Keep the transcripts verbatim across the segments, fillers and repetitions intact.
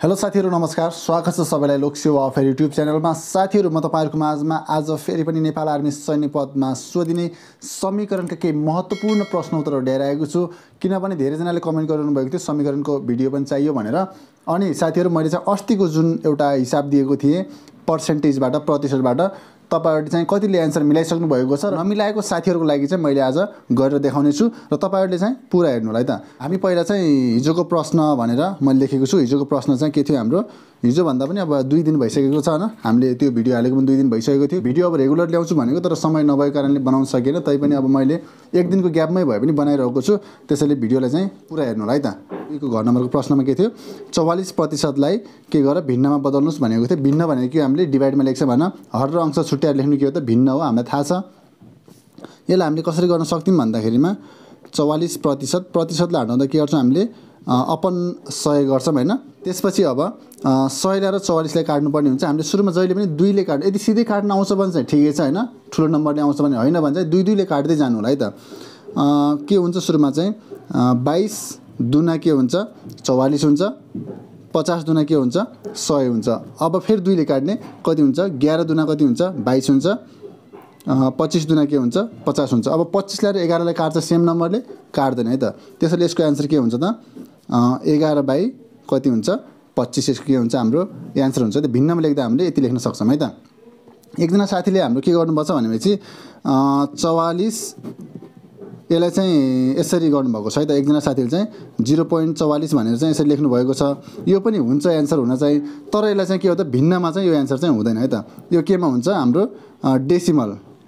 Hello साथीहरु नमस्कार, स्वागत छ सबैलाई लोकसेवा अफेयर युट्युब च्यानलमा। साथीहरु म तपाईहरुको माझमा आज फेरि पनि नेपाल आर्मी सैन्य पदमा सोधिने समीकरणका केही महत्त्वपूर्ण प्रश्न उत्तरहरू ल्याएर आएको छु। किनभने धेरै जनाले कमेन्ट गरिरहनु भएको थियो समीकरणको भिडियो पनि चाहियो भनेर। अनि साथीहरु मैले चाहिँ अस्तिको जुन एउटा हिसाब दिएको थिए पर्सेन्टेजबाट प्रतिशतबाट तपाईहरुले चाहिँ कतिले एन्सर मिलाइसक्नु भएको छ र नमिलाएको साथीहरुको लागि चाहिँ मैले आज गरेर देखाउने छु र तपाईहरुले चाहिँ पुरा हेर्नु होला है त। हामी पहिला चाहिँ हिजोको प्रश्न भनेर मैले लेखेको छु। हिजोको प्रश्न चाहिँ के थियो हाम्रो, हिजो भन्दा पनि अब दुई दिन भइसकेको छ हैन, हामीले त्यो भिडियो हालेको पनि दुई दिन भइसकेको थियो। भिडियो अब रेगुलर ल्याउँछु भनेको तर समय नभएको कारणले बनाउन सकेन, तैपनि अब मैले एक दिनको ग्यापमै भए पनि बनाइरहेको छु। त्यसैले भिडियोलाई चाहिँ पुरा हेर्नु होला है त। यो घर नम्बरको प्रश्नमा के थियो, चौवालीस प्रतिशतलाई के गरेर भिन्नमा बदल्नुस् भनेको थियो। भिन्न भनेको के हामीले डिभाइडमा लेख्छ भन्न, हर र अंश छुट्याएर लेख्नु के हो त भिन्न हो, हामीलाई थाहा छ। यसलाई हामीले कसरी गर्न सक्थ्यौं भन्दाखेरिमा चौवालीस प्रतिशत प्रतिशतलाई हटाउँदा के गर्छौं हामीले अपन सय गर्छौं हैन। त्यसपछि अब सय र चौवालीस लाई काट्नुपर्ने हुन्छ। हामीले सुरुमा जहिले पनि दुई ले काट्नु, यदि सिधै काट्न आउँछ भने चाहिँ ठिकै छ हैन, ठुलो नम्बरले आउँछ भने हैन भने चाहिँ दुई दुई ले काट्दै जानु होला है त। के हुन्छ सुरुमा चाहिँ बाइस दुना के हुन्छ चौवालीस हुन्छ, पचास दुना के हुन्छ सय हुन्छ। अब फेरि दुई ले काट्ने कति हुन्छ, एघार दुना कति हुन्छ बाइस हुन्छ, पच्चीस दुना के हुन्छ पचास हुन्छ। अब पच्चीस लाई र एघार लाई काट्छ सेम नम्बरले काट्दैन है त। त्यसैले यसको आन्सर के हुन्छ त एघार बाई कति हुन्छ पच्चीस। यसको के हुन्छ हाम्रो आन्सर हुन्छ त। भिन्नमा लेख्दा हामीले यति लेख्न सक्छौं है त। एकजना साथीले हाम्रो के गर्नुपर्छ भनेपछि चौवालीस यसलाई चाहिँ यसरी गर्नुभएको छ है त। एकजना साथीले चाहिँ जिरो पोइन्ट चौवालीस भनेर चाहिँ यसरी लेख्नु भएको छ। यो पनि हुन्छ एन्सर हुन चाहिँ, तर यसलाई चाहिँ के हो त भिन्नमा चाहिँ यो एन्सर चाहिँ हुँदैन है त। यो केमा हुन्छ हाम्रो डेसिमल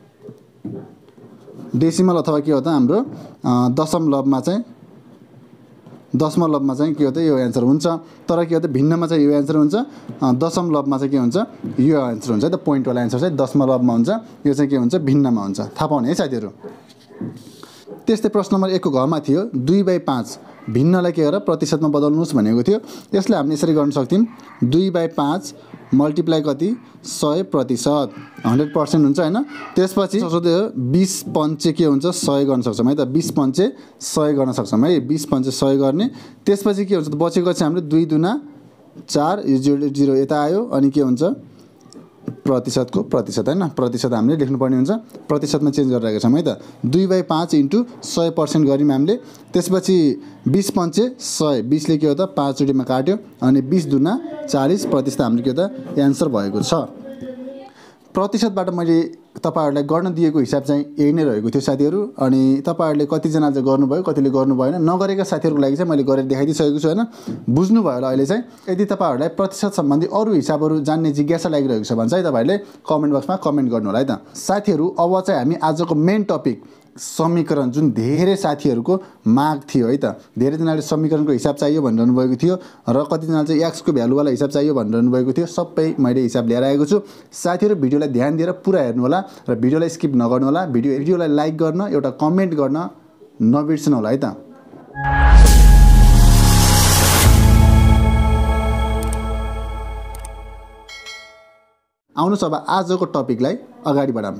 डेसिमल अथवा के हो त हाम्रो दशमलवमा चाहिँ दशमलवमा चाहिँ के हो त यो एन्सर हुन्छ। तर के हो त भिन्नमा चाहिँ यो एन्सर हुन्छ, दशमलवमा चाहिँ के हुन्छ यो एन्सर हुन्छ है त। पोइन्ट वाला एन्सर चाहिँ दशमलवमा हुन्छ, यो चाहिँ के हुन्छ भिन्नमा हुन्छ। थाहा पाउने है साथीहरु। त्यस्तै प्रश्न नम्बर एक को घमा थियो दुई बाई पाँच भिन्नलाई के गरेर प्रतिशतमा बदल्नुस् भनेको थियो। यसलाई हामीले यसरी गर्न सक्थ्यौं दुई बाई पाँच मल्टिप्लाई कति सय प्रतिशत हन्ड्रेड पर्सेन्ट हुन्छ हैन। त्यसपछि बीस पञ्चे के हुन्छ सय गर्न सक्छौं है त। बीस पञ्चे सय गर्न सक्छौं है, बीस पञ्चे सय गर्ने। त्यसपछि के हुन्छ त बचेको चाहिँ हाम्रो दुई दुना चार, जिरो जिरो यता आयो अनि के हुन्छ प्रतिशतको प्रतिशत हैन। प्रतिशत हामीले लेख्नुपर्ने हुन्छ, प्रतिशतमा चेन्ज गरिरहेका छौं है त। दुई बाई पाँच इन्टु सय पर्सेन्ट गऱ्यौं हामीले। त्यसपछि बीस पञ्चे सय, बीस ले के हो त पाँच चोटिमा काट्यो अनि बीस दुना चालीस प्रतिशत हाम्रो के हो त एन्सर भएको छ। प्रतिशतबाट मैले तपाईहरुलाई गर्न दिएको हिसाब चाहिँ यही नै रहेको थियो साथीहरु। अनि तपाईहरुले कतिजना चाहिँ गर्नुभयो कतिले गर्नु भएन, नगरेका साथीहरुको लागि चाहिँ मैले गरेर देखाइदिसकेको छु हैन। बुझ्नु भयो होला अहिले चाहिँ। यदि तपाईहरुलाई प्रतिशत सम्बन्धी अरु हिसाबहरु जान्ने जिज्ञासा लागिरहेको छ भने चाहिँ तपाईहरुले कमेन्ट बक्समा कमेन्ट गर्नु होला है त। साथीहरु अब चाहिँ हामी आजको मेन टपिक समीकरण, जुन धेरै साथीहरुको माग थियो है त। धेरै जनाले समीकरणको हिसाब चाहियो भनिरहनु भएको थियो र कति जनाले चाहिँ एक्स को भ्यालु वाला हिसाब चाहियो भनिरहनु भएको थियो। सबै मैले हिसाब ल्याएर आएको छु। साथीहरु भिडियोलाई ध्यान दिएर पुरा हेर्नु होला र भिडियोलाई स्किप नगर्नु होला। भिडियो भिडियोलाई लाइक गर्न, एउटा कमेन्ट गर्न नबिर्सनु होला है त। आउनुस् अब आजको टपिकलाई अगाडि बढाउँ।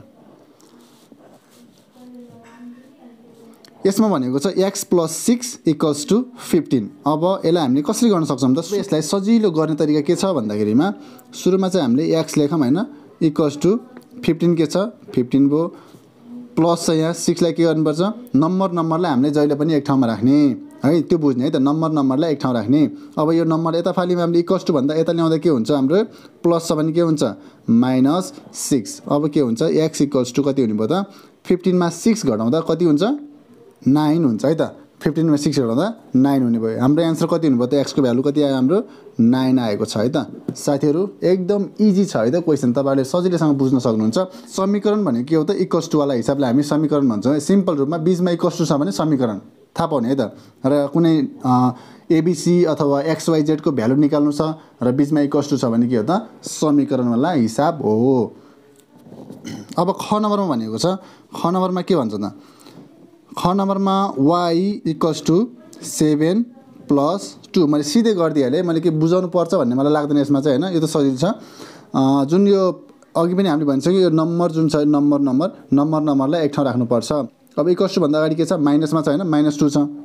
यसमा भनेको छ x plus six equals to fifteen. अब यसलाई हामीले कसरी गर्न सक्छौं त, यसलाई सजिलो गर्ने तरिका के छ भन्दाखेरिमा सुरुमा चाहिँ हामीले x लेखौं हैन, इक्वल्स टु फिफ्टिन के छ फिफ्टिन भो, प्लस चाहिँ यहाँ सिक्स लाई के गर्नुपर्छ नम्बर नम्बरलाई हामीले जहिले पनि एक ठाउँमा राख्ने है, त्यो बुझ्ने है त। नम्बर नम्बरलाई एक ठाउँ राख्ने। अब यो नम्बर यता फालीमा हामीले इक्वल्स टु भन्दा यता ल्याउँदा के हुन्छ हाम्रो प्लस छ भने के हुन्छ माइनस सिक्स। अब के हुन्छ x इक्वल्स टु कति हुने भयो त फिफ्टिन मा सिक्स घटाउँदा कति हुन्छ नाइन हुन्छ है त। फिफ्टिन मा सिक्स घटाउँदा नाइन हुने भयो। हाम्रो एन्सर कति हुने भयो त, x को भ्यालु कति आयो हाम्रो नाइन आएको छ है त। साथीहरु एकदम इजी छ है त क्वेशन, तपाईहरुले सजिलैसँग बुझ्न सक्नुहुन्छ। समीकरण भनेको के हो त इक्वल्स टु वाला हिसाबले हामी समीकरण भन्छौँ। सिम्पल रूपमा बीचमा इक्वल्स टु छ भने समीकरण, थाहा पाउने है त। र कुनै एबीसी अथवा एक्सवाइजेड को भ्यालु निकाल्नु छ र बीचमा इक्वल्स टु छ भने के हो त समीकरण वाला हिसाब हो। अब ख नम्बरमा भनेको छ, ख नम्बरमा के भन्छ त, ख नम्बरमा y equals to seven plus two. मैले सिधै गरिदिइहालेँ, मैले के बुझाउनु पर्छ भन्ने मलाई लाग्दैन यसमा चाहिँ हैन। यो त सजिलो छ। जुन यो अघि पनि हामीले भनिसक्यो यो नम्बर जुन छ नम्बर नम्बर नम्बर नम्बरलाई एक ठाउँ राख्नुपर्छ। अब इक्वल्स टु भन्दा अगाडि के छ माइनसमा छ हैन, माइनस टू छ।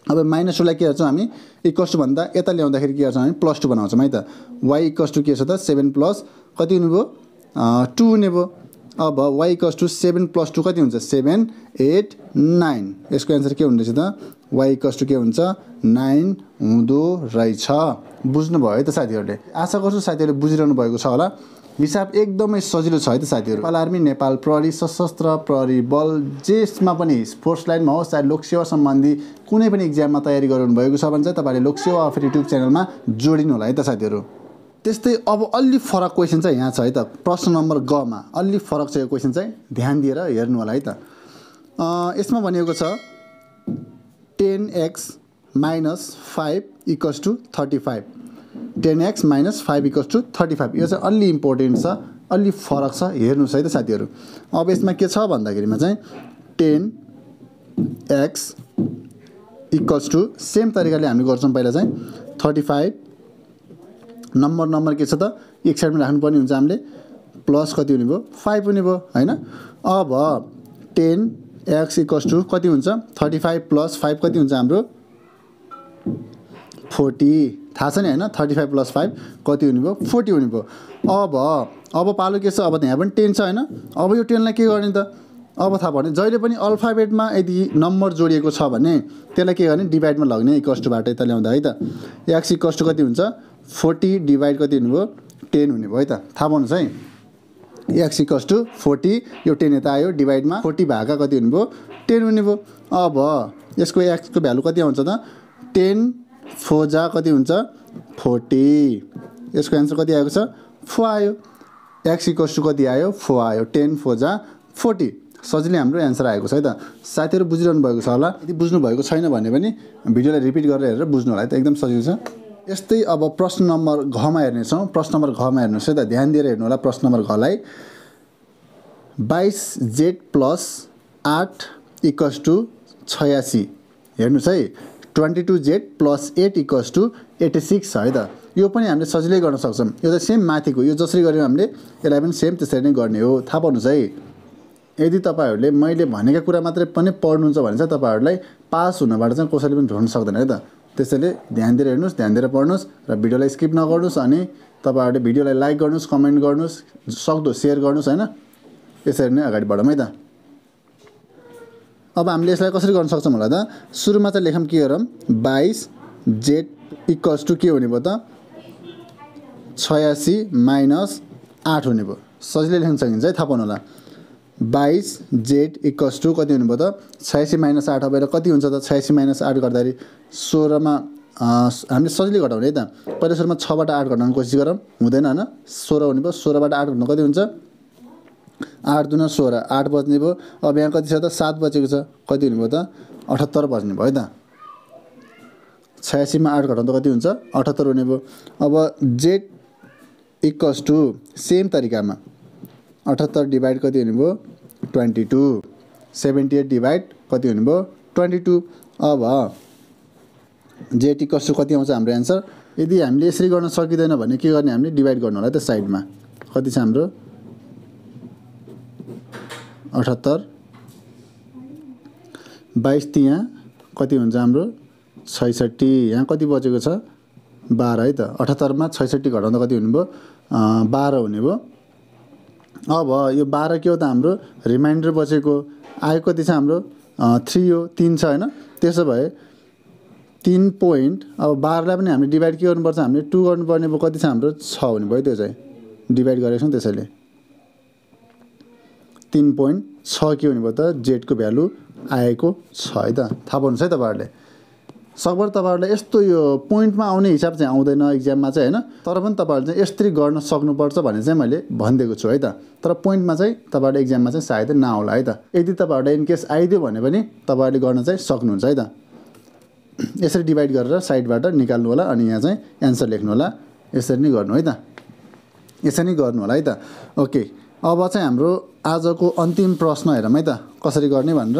अब माइनस टूलाई के गर्छौँ हामी इक्वल्स टू भन्दा यता ल्याउँदाखेरि के गर्छौँ हामी प्लस टू बनाउँछौँ है त वाइ इक्वल्स टू के छ त सेभेन प्लस कति हुनुभयो टू हुने भयो अब y equals to seven plus two कति हुन्छ सेभेन एट नाइन यसको एन्सर के हुँदैछ त वाइ इक्वल्स टू के हुन्छ नाइन हुँदो रहेछ बुझ्नुभयो है त साथीहरूले आशा गर्छु साथीहरूले बुझिरहनु भएको छ होला हिसाब एकदमै सजिलो छ है त साथीहरू नेपाल आर्मी नेपाल प्रहरी सशस्त्र प्रहरी बल जेसमा पनि फोर्स लाइनमा होस् चाहे लोकसेवा सम्बन्धी कुनै पनि इक्जाममा तयारी गराउनु भएको छ भने चाहिँ तपाईँले लोकसेवा अफर युट्युब च्यानलमा जोडिनु होला है त साथीहरू त्यस्तै अब अलि फरक क्वेसन चाहिँ यहाँ छ है त प्रश्न नम्बर गमा अलि फरक छ यो क्वेसन चाहिँ ध्यान दिएर हेर्नु होला है त यसमा भनिएको छ ten x minus five equals to thirty five ten x minus five equals to thirty five यो चाहिँ अलि इम्पोर्टेन्ट छ अलि फरक छ हेर्नुहोस् है त साथीहरू अब यसमा के छ भन्दाखेरिमा चाहिँ ten x equals to same तरिकाले हामी गर्छौँ पहिला चाहिँ थर्टी फाइभ नम्बर नम्बर के छ त एक साइडमा राख्नुपर्ने हुन्छ हामीले प्लस कति हुने भयो फाइभ हुने भयो होइन अब टेन एक्स इक्वल्स टू कति हुन्छ थर्टी फाइभ प्लस फाइभ कति हुन्छ हाम्रो फोर्टी थाहा छ नि होइन थर्टी फाइभ प्लस फाइभ कति हुने भयो फोर्टी हुने भयो अब अब पालो के छ अब यहाँ पनि टेन छ होइन अब यो टेनलाई के गर्ने त अब थाहा भयो भने जहिले पनि अल्फाबेटमा यदि नम्बर जोडिएको छ भने त्यसलाई के गर्ने डिभाइडमा लग्ने इक्वल्स टूबाट यता ल्याउँदा है त एक्स इक्वल्स टू कति हुन्छ फोर्टी डिभाइड कति हुने भयो टेन हुने भयो है त थाहा पाउनुहोस् है एक्स इक्वल्स टू फोर्टी यो टेन यता आयो डिभाइडमा फोर्टी भागा कति हुने भयो टेन हुने भयो अब यसको एक्सको भ्यालु कति आउँछ त टेन फोजा कति हुन्छ फोर्टी यसको एन्सर कति आएको छ फोर आयो एक्स इक्वल्स टू कति आयो फोर आयो टेन फोजा फोर्टी सजिलै हाम्रो एन्सर आएको छ है त साथीहरू बुझिरहनु भएको छ होला यदि बुझ्नु भएको छैन भने पनि भिडियोलाई रिपिट गरेर हेरेर बुझ्नु होला है त एकदम सजिलो छ यस्तै अब प्रश्न नम्बर घमा हेर्नेछौँ प्रश्न नम्बर घमा हेर्नुहोस् है त ध्यान दिएर हेर्नु होला प्रश्न नम्बर घलाई बाइस जेड प्लस आठ इक्वल्स टू छयासी हेर्नुहोस् है twenty two z plus eight equals to eighty six छ है त यो पनि हामीले सजिलै गर्न सक्छौँ यो त सेम माथिको यो जसरी गऱ्यौँ हामीले यसलाई पनि सेम त्यसरी नै गर्ने हो थाहा पाउनुहोस् है यदि तपाईँहरूले मैले भनेका कुरा मात्रै पनि पढ्नुहुन्छ भने चाहिँ तपाईँहरूलाई पास हुनबाट चाहिँ कसैले पनि ढोड्न सक्दैन है त त्यसैले ध्यान दिएर हेर्नुहोस् ध्यान दिएर पढ्नुहोस् र भिडियोलाई स्किप नगर्नुहोस् अनि तपाईँहरूले भिडियोलाई लाइक गर्नुहोस् कमेन्ट गर्नुहोस् सक्दो सेयर गर्नुहोस् होइन यसरी नै अगाडि बढौँ है त अब हामीले यसलाई कसरी गर्न सक्छौँ होला त सुरुमा चाहिँ लेखौँ के गरौँ बाइस जेड इक्वल्स टू के हुने भयो त छयासी माइनस आठ हुने भयो सजिलै लेख्न सकिन्छ है थाहा पाउनु होला बाइस जेड इक्वल्स टू कति हुने भयो त छयासी माइनस आठ अब कति हुन्छ त छयासी माइनस आठ गर्दाखेरि सोह्रमा हामीले सजिलै घटाउने है त पहिला सुरुमा छबाट आठ घटाउने कोसिस गरौँ हुँदैन होइन सोह्र हुने भयो सोह्रबाट आठ घटाउनु कति हुन्छ आठ दुना सोह्र आठ बज्ने भयो अब यहाँ कति छ त सात बजेको छ कति हुने भयो त अठहत्तर बज्ने भयो है त छयासीमा आठ घटाउँदा कति हुन्छ अठहत्तर हुने भयो अब जेड इक्वल्स टू सेम तरिकामा अठहत्तर डिभाइड कति हुने भयो twenty two seventy eight divide कति हुने भयो ट्वेन्टी टू अब जेड इक्वल्स टू कति आउँछ हाम्रो एन्सर यदि हामीले यसरी गर्न सकिँदैन भने के गर्ने हामीले डिभाइड गर्नु होला त साइडमा कति छ हाम्रो अठहत्तर बाइस त्यहाँ कति हुन्छ हाम्रो छैसठी यहाँ कति बचेको छ बाह्र है त अठहत्तरमा छैसठी घटाउँदा कति हुने भयो बाह्र हुने भयो अब यो बाह्र के हो त हाम्रो रिमाइन्डर बचेको आयो कति छ हाम्रो थ्री हो तिन छ होइन त्यसो भए तिन पोइन्ट अब बाह्रलाई पनि हामीले डिभाइड के गर्नुपर्छ हामीले टू गर्नुपर्ने भयो कति छ हाम्रो छ हुने भयो त्यो चाहिँ डिभाइड गरेको छौँ त्यसैले तिन पोइन्ट छ के हुने भयो त जेडको भ्यालु आएको छ है त थाहा पाउनुहोस् है तपाईँहरूले सकभर तपाईँहरूलाई यस्तो यो पोइन्टमा आउने हिसाब चाहिँ आउँदैन इक्जाममा चाहिँ होइन तर पनि तपाईँहरूले चाहिँ यसरी गर्न सक्नुपर्छ भने चाहिँ मैले भनिदिएको छु है त तर पोइन्टमा चाहिँ तपाईँहरूले इक्जाममा चाहिँ सायदै नआउला है त यदि तपाईँहरूलाई इनकेस आइदियो भने पनि तपाईँहरूले गर्न चाहिँ सक्नुहुन्छ है त यसरी डिभाइड गरेर साइडबाट निकाल्नु होला अनि यहाँ चाहिँ एन्सर लेख्नु होला यसरी नै गर्नु है त यसरी नै गर्नु होला है त ओके अब चाहिँ हाम्रो आजको अन्तिम प्रश्न हेरौँ है त कसरी गर्ने भनेर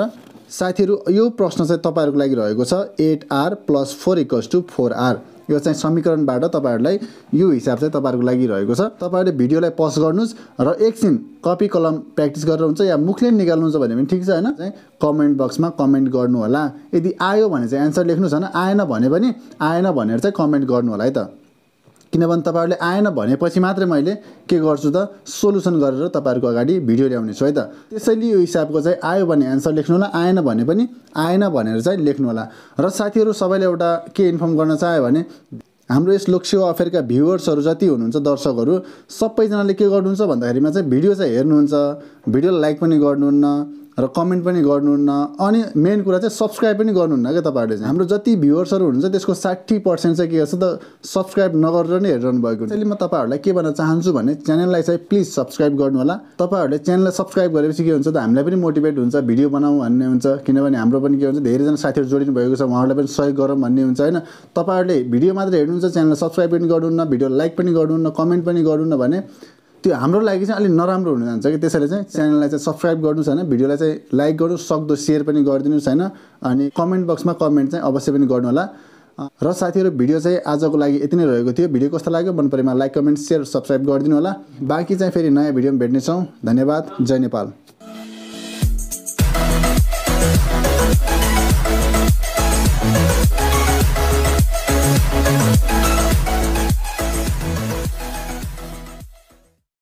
साथीहरू यो प्रश्न चाहिँ तपाईँहरूको लागि रहेको छ eight r plus four equals to four r. यो चाहिँ समीकरणबाट तपाईँहरूलाई यो हिसाब चाहिँ तपाईँहरूको लागि रहेको छ। तपाईँहरूले भिडियोलाई पज गर्नुहोस् र एकछिन कपी कलम प्र्याक्टिस गरेर हुन्छ या मुखले निकाल्नुहुन्छ भने पनि ठिक छ होइन, चाहिँ कमेन्ट बक्समा कमेन्ट गर्नु होला। यदि आयो भने चाहिँ एन्सर लेख्नुहोस् होइन, आएन भने पनि आएन भनेर चाहिँ कमेन्ट गर्नु होला है त। किनभने तपाईँहरूले आएन भनेपछि मात्रै मैले के गर्छु त सोल्युसन गरेर तपाईँहरूको अगाडि भिडियो ल्याउने छु है त। त्यसैले यो हिसाबको चाहिँ आयो भने एन्सर लेख्नु होला, आएन भने पनि आएन भनेर चाहिँ लेख्नु होला। र साथीहरू सबैले एउटा के इन्फर्म गर्न चाह्यो भने हाम्रो यस लोकसेवा अफेयरका भ्युवर्सहरू जति हुनुहुन्छ, दर्शकहरू सबैजनाले के गर्नुहुन्छ भन्दाखेरिमा चाहिँ भिडियो चाहिँ हेर्नुहुन्छ, भिडियोलाई लाइक पनि गर्नुहुन्न र कमेन्ट पनि गर्नुहुन्न, अनि मेन कुरा चाहिँ सब्सक्राइब पनि गर्नुहुन्न क्या तपाईँहरूले चाहिँ। हाम्रो जति भ्युवर्सहरू हुनुहुन्छ त्यसको साठी पर्सेन्ट चाहिँ के गर्छ त सब्सक्राइब नगरेर नै हेरिरहनु भएको हुन्छ। त्यसैले म तपाईँहरूलाई के भन्न चाहन्छु भने च्यानललाई चाहिँ प्लिज सब्सक्राइब गर्नु होला। तपाईँहरूले च्यानललाई सब्सक्राइब गरेपछि के हुन्छ त हामीलाई पनि मोटिभेट हुन्छ, भिडियो बनाऊँ भन्ने हुन्छ। किनभने हाम्रो पनि के हुन्छ धेरैजना साथीहरू जोडिनु भएको छ, उहाँहरूलाई पनि सहयोग गरौँ भन्ने हुन्छ होइन। तपाईँहरूले भिडियो मात्र हेर्नुहुन्छ, च्यानललाई सब्सक्राइब पनि गर्नुहुन्न, भिडियो लाइक पनि गर्नुहुन्न, कमेन्ट पनि गर्नुहुन्न भने त्यो हाम्रो लागि चाहिँ अलिक नराम्रो हुन जान्छ कि। त्यसैले चाहिँ च्यानललाई चाहिँ सब्सक्राइब गर्नुहोस् होइन, भिडियोलाई चाहिँ लाइक गर्नुहोस्, सक्दो सेयर पनि गरिदिनुहोस् होइन, अनि कमेन्ट बक्समा कमेन्ट चाहिँ अवश्य पनि गर्नु होला। र साथीहरू भिडियो चाहिँ आजको लागि यति नै रहेको थियो। भिडियो कस्तो लाग्यो मन परेमा लाइक कमेन्ट सेयर सब्सक्राइब गरिदिनु होला। बाँकी चाहिँ फेरि नयाँ भिडियोमा भेट्नेछौँ। धन्यवाद। जय नेपाल।